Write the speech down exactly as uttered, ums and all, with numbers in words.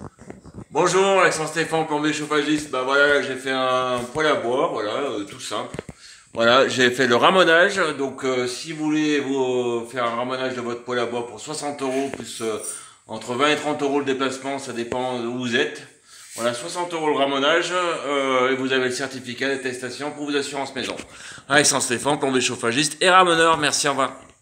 Bonjour, Alexandre Stéphane, plombier chauffagiste. Bah voilà, j'ai fait un poêle à bois, voilà, euh, tout simple. Voilà, j'ai fait le ramonage. Donc, euh, si vous voulez vous faire un ramonage de votre poêle à bois pour soixante euros, plus euh, entre vingt et trente euros le déplacement, ça dépend où vous êtes. Voilà, soixante euros le ramonage, euh, et vous avez le certificat d'attestation pour vos assurances maison. Alexandre Stéphane, plombier chauffagiste et ramoneur. Merci, au revoir.